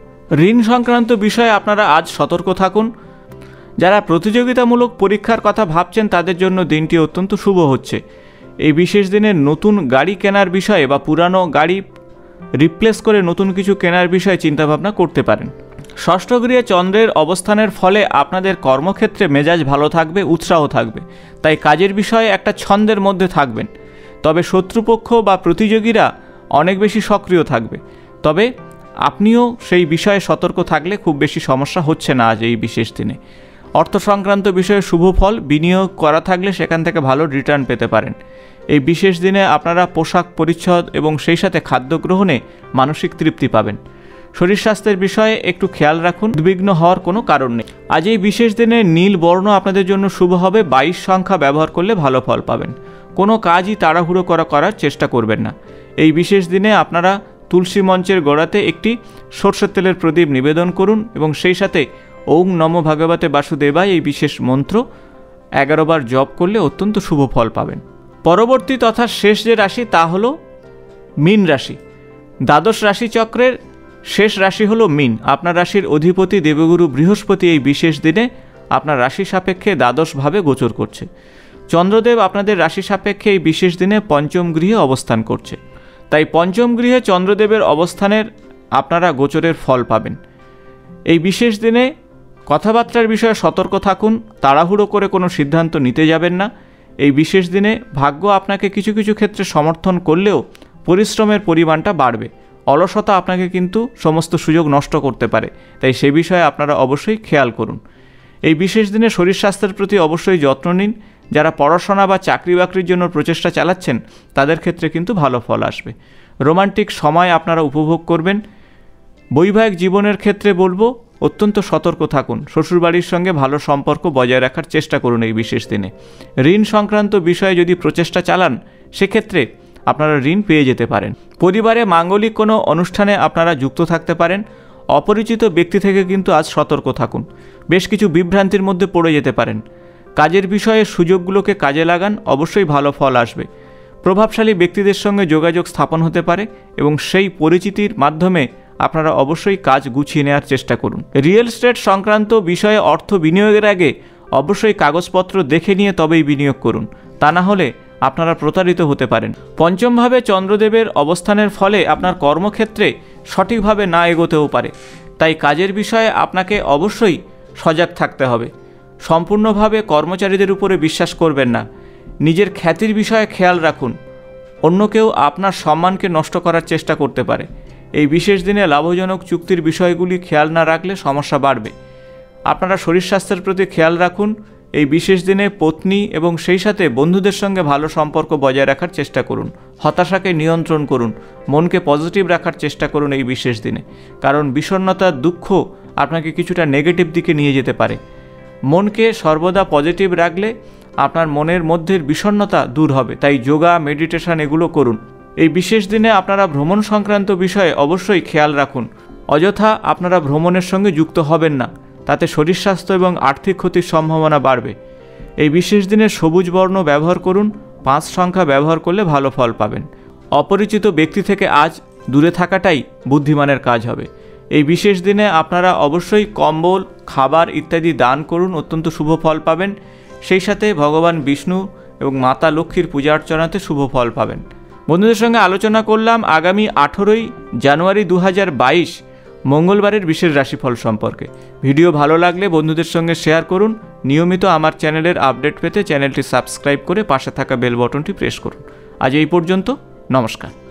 ঋণ সংক্রান্ত বিষয়ে আপনারা আজ সতর্ক থাকুন। যারা প্রতিযোগিতামূলক পরীক্ষার কথা ভাবছেন তাদের জন্য দিনটি অত্যন্ত শুভ হচ্ছে। এই বিশেষ দিনে নতুন গাড়ি কেনার বিষয়ে বা পুরানো গাড়ি রিপ্লেস করে নতুন কিছু কেনার বিষয়ে চিন্তাভাবনা করতে পারেন। ষষ্ঠ গৃহে চন্দ্রের অবস্থানের ফলে আপনাদের কর্মক্ষেত্রে মেজাজ ভালো থাকবে, উৎসাহ থাকবে। তাই কাজের বিষয়ে একটা ছন্দের মধ্যে থাকবেন। তবে শত্রুপক্ষ বা প্রতিযোগীরা অনেক বেশি সক্রিয় থাকবে। তবে আপনিও সেই বিষয়ে সতর্ক থাকলে খুব বেশি সমস্যা হচ্ছে না আজ এই বিশেষ দিনে। অর্থ সংক্রান্ত বিষয়ে শুভ ফল, বিনিয়োগ করা থাকলে সেখান থেকে ভালো রিটার্ন পেতে পারেন। এই বিশেষ দিনে আপনারা পোশাক পরিচ্ছদ এবং সেই সাথে খাদ্য গ্রহণে মানসিক তৃপ্তি পাবেন। শরীর স্বাস্থ্যের বিষয়ে একটু খেয়াল রাখুন, উদ্বিগ্ন হওয়ার কোনো কারণ নেই। আজ এই বিশেষ দিনে নীল বর্ণ আপনাদের জন্য শুভ হবে। 22 সংখ্যা ব্যবহার করলে ভালো ফল পাবেন। কোনো কাজই তাড়াহুড়ো করার চেষ্টা করবেন না। এই বিশেষ দিনে আপনারা তুলসী মঞ্চের গোড়াতে একটি সরষের তেলের প্রদীপ নিবেদন করুন এবং সেই সাথে ওম নমো ভগবতে বাসুদেবায় এই বিশেষ মন্ত্র 11 বার জপ করলে অত্যন্ত শুভ ফল পাবেন। পরবর্তী তথা শেষ যে রাশি তা হলো মীন রাশি। দ্বাদশ রাশিচক্রের শেষ রাশি হলো মীন। আপনার রাশির অধিপতি দেবগুরু বৃহস্পতি এই বিশেষ দিনে আপনার রাশি সাপেক্ষে দ্বাদশভাবে গোচর করছে। চন্দ্রদেব আপনাদের রাশি সাপেক্ষে এই বিশেষ দিনে পঞ্চম গৃহে অবস্থান করছে। তাই পঞ্চম গৃহে চন্দ্রদেবের অবস্থানের আপনারা গোচরের ফল পাবেন। এই বিশেষ দিনে কথাবার্তার বিষয়ে সতর্ক থাকুন, তাড়াহুড়ো করে কোনো সিদ্ধান্ত নিতে যাবেন না। এই বিশেষ দিনে ভাগ্য আপনাকে কিছু কিছু ক্ষেত্রে সমর্থন করলেও পরিশ্রমের পরিমাণটা বাড়বে। অলসতা আপনাকে কিন্তু সমস্ত সুযোগ নষ্ট করতে পারে, তাই সে বিষয়ে আপনারা অবশ্যই খেয়াল করুন। এই বিশেষ দিনে শরীর স্বাস্থ্যের প্রতি অবশ্যই যত্ন নিন। যারা পড়াশোনা বা চাকরি বাকরির জন্য প্রচেষ্টা চালাচ্ছেন তাদের ক্ষেত্রে কিন্তু ভালো ফল আসবে। রোমান্টিক সময় আপনারা উপভোগ করবেন। বৈবাহিক জীবনের ক্ষেত্রে বলবো অত্যন্ত সতর্ক থাকুন। শ্বশুরবাড়ির সঙ্গে ভালো সম্পর্ক বজায় রাখার চেষ্টা করুন এই বিশেষ দিনে। ঋণ সংক্রান্ত বিষয়ে যদি প্রচেষ্টা চালান সেক্ষেত্রে আপনারা ঋণ পেয়ে যেতে পারেন। পরিবারে মাঙ্গলিক কোনো অনুষ্ঠানে আপনারা যুক্ত থাকতে পারেন। অপরিচিত ব্যক্তি থেকে কিন্তু আজ সতর্ক থাকুন। বেশ কিছু বিভ্রান্তির মধ্যে পড়ে যেতে পারেন। কাজের বিষয়ে সুযোগগুলোকে কাজে লাগান, অবশ্যই ভালো ফল আসবে। প্রভাবশালী ব্যক্তিদের সঙ্গে যোগাযোগ স্থাপন হতে পারে এবং সেই পরিচিতির মাধ্যমে আপনারা অবশ্যই কাজ গুছিয়ে নেওয়ার চেষ্টা করুন। রিয়েল এস্টেট সংক্রান্ত বিষয়ে অর্থ বিনিয়োগের আগে অবশ্যই কাগজপত্র দেখে নিয়ে তবেই বিনিয়োগ করুন, তা না হলে আপনারা প্রতারিত হতে পারেন। পঞ্চমভাবে চন্দ্রদেবের অবস্থানের ফলে আপনার কর্মক্ষেত্রে সঠিকভাবে না এগোতেও পারে, তাই কাজের বিষয়ে আপনাকে অবশ্যই সজাগ থাকতে হবে। সম্পূর্ণভাবে কর্মচারীদের উপরে বিশ্বাস করবেন না। নিজের খ্যাতির বিষয়ে খেয়াল রাখুন। অন্য কেউ আপনার সম্মানকে নষ্ট করার চেষ্টা করতে পারে। এই বিশেষ দিনে লাভজনক চুক্তির বিষয়গুলি খেয়াল না রাখলে সমস্যা বাড়বে। আপনারা শরীর স্বাস্থ্যের প্রতি খেয়াল রাখুন। এই বিশেষ দিনে পত্নী এবং সেই সাথে বন্ধুদের সঙ্গে ভালো সম্পর্ক বজায় রাখার চেষ্টা করুন। হতাশাকে নিয়ন্ত্রণ করুন। মনকে পজিটিভ রাখার চেষ্টা করুন এই বিশেষ দিনে, কারণ বিষণ্ণতা, দুঃখ আপনাকে কিছুটা নেগেটিভ দিকে নিয়ে যেতে পারে। মনকে সর্বদা পজিটিভ রাখলে আপনার মনের মধ্যে বিষণ্ণতা দূর হবে। তাই যোগা, মেডিটেশন এগুলো করুন। এই বিশেষ দিনে আপনারা ভ্রমণ সংক্রান্ত বিষয়ে অবশ্যই খেয়াল রাখুন। অযথা আপনারা ভ্রমণের সঙ্গে যুক্ত হবেন না, তাতে শরীর স্বাস্থ্য এবং আর্থিক ক্ষতির সম্ভাবনা বাড়বে। এই বিশেষ দিনে সবুজ বর্ণ ব্যবহার করুন। 5 সংখ্যা ব্যবহার করলে ভালো ফল পাবেন। অপরিচিত ব্যক্তি থেকে আজ দূরে থাকাটাই বুদ্ধিমানের কাজ হবে। এই বিশেষ দিনে আপনারা অবশ্যই কম্বল, খাবার ইত্যাদি দান করুন, অত্যন্ত শুভ ফল পাবেন। সেই সাথে ভগবান বিষ্ণু এবং মাতা লক্ষ্মীর পূজা অর্চনাতে শুভ ফল পাবেন। বন্ধুদের সঙ্গে আলোচনা করলাম আগামী 18ই জানুয়ারি 2022 মঙ্গলবারের বিশেষ রাশিফল সম্পর্কে। ভিডিও ভালো লাগলে বন্ধুদের সঙ্গে শেয়ার করুন। নিয়মিত আমার চ্যানেলের আপডেট পেতে চ্যানেলটি সাবস্ক্রাইব করে পাশে থাকা বেল বটনটি প্রেস করুন। আজ এই পর্যন্ত, নমস্কার।